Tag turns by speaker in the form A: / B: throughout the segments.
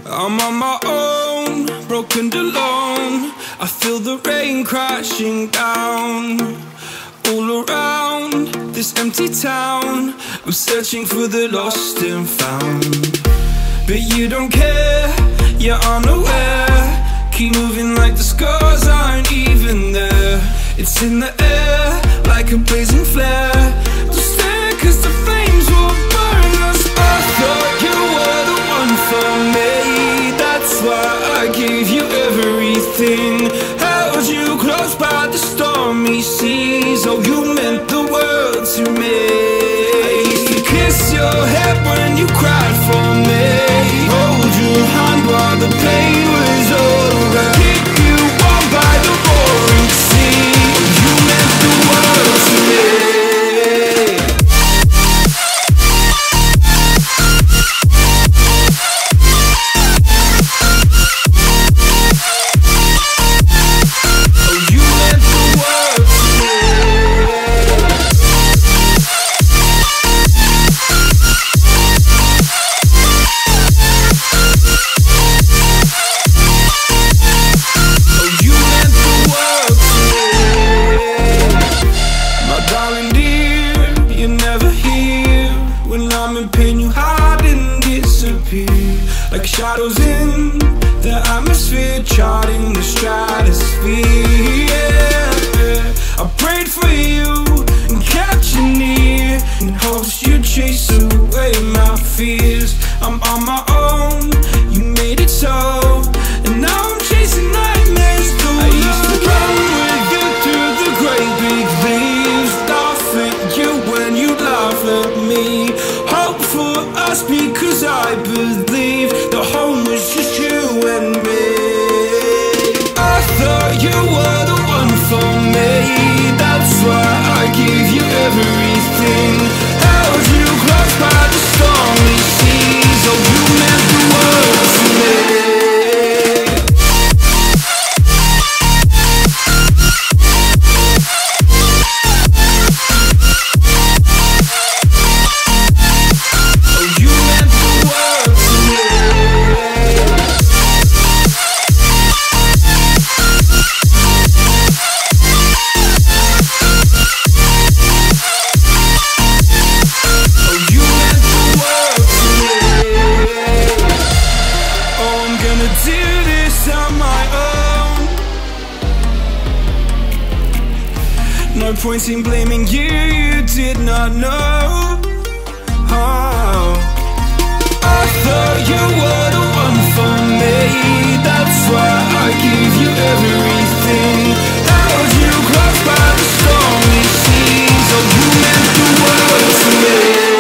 A: I'm on my own, broken and alone. I feel the rain crashing down all around this empty town. I'm searching for the lost and found, but you don't care, you're unaware. Keep moving like the scars aren't even there. It's in the air like a blazing flare. Don't stare cause the flames will burn us. I thought you were the one for me. That's why I gave you everything. Held you close by the stormy seas. Oh, you meant the world to me. I used to kiss your head when you cried for me. Hold your hand while the pain was over. Keep you warm by the roaring sea. You meant the world to me. Like shadows in the atmosphere, charting the stratosphere. Yeah. I prayed for you and kept you near in hopes you'd chase away my fears. I'm on my own, you made it so, and now I'm chasing nightmares through. I used to run with you through the great big leaves, laugh at you when you laugh at me. Hope for us because I believe the home was just you and me. I thought you were the one for me. That's why I gave you everything. Held you close by the stormy seas. Oh, you meant the world to me. No point in blaming you, you did not know. Oh. I thought you were the one for me. That's why I gave you everything. Held you close by the stormy seas. Oh, you meant the world to me.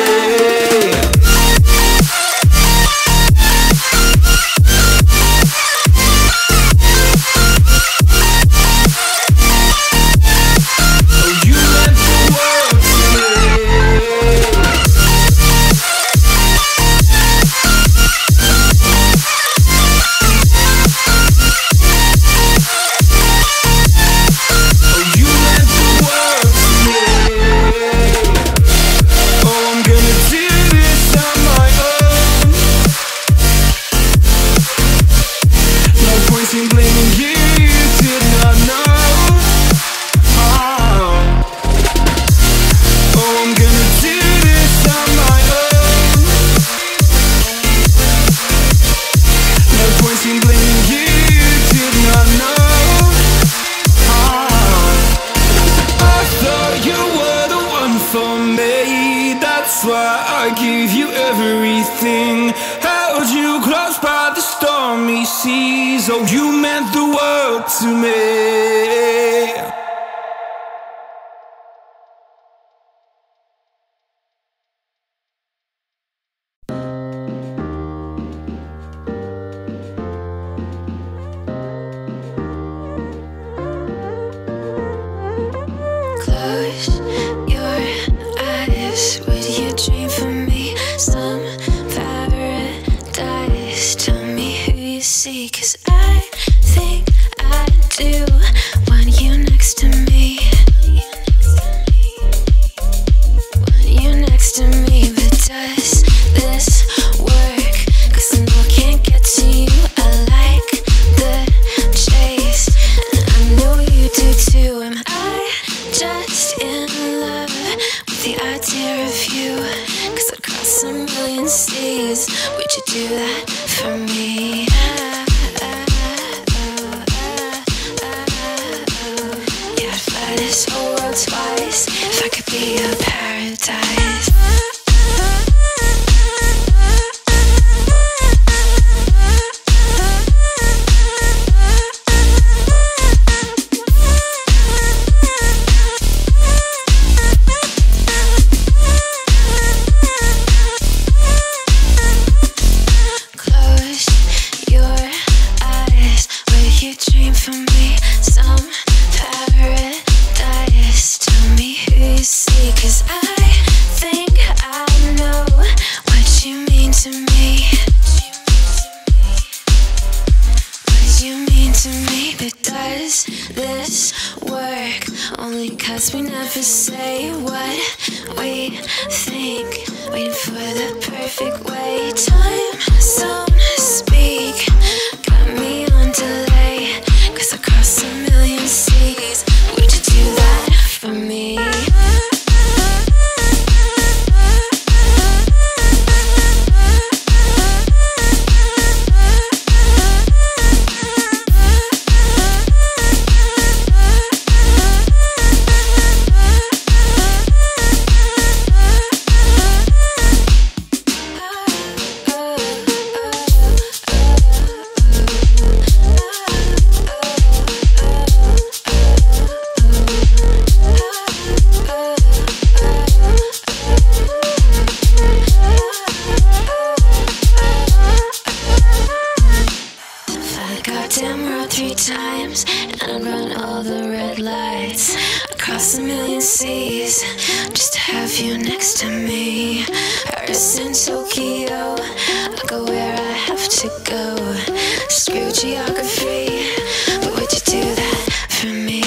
A: That's why I gave you everything. Held you close by the stormy seas. Oh, you meant the world to me.
B: Close your eyes. Would you dream for me? Some paradise. Tell me who you see, 'cause I think I do. When you know for me. Yeah, I'd fly this whole world twice if I could be a paradise. This work only 'cause we never say what we think, waiting for the perfect way. Time zone speak, got me on delay, 'cause I crossed a million seas. Would you do that for me? Goddamn road 3 times, and I'd run all the red lights, across a million seas, just to have you next to me. Paris and Tokyo, I'll go where I have to go. Screw geography, but would you do that for me?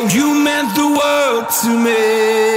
A: You meant the world to me.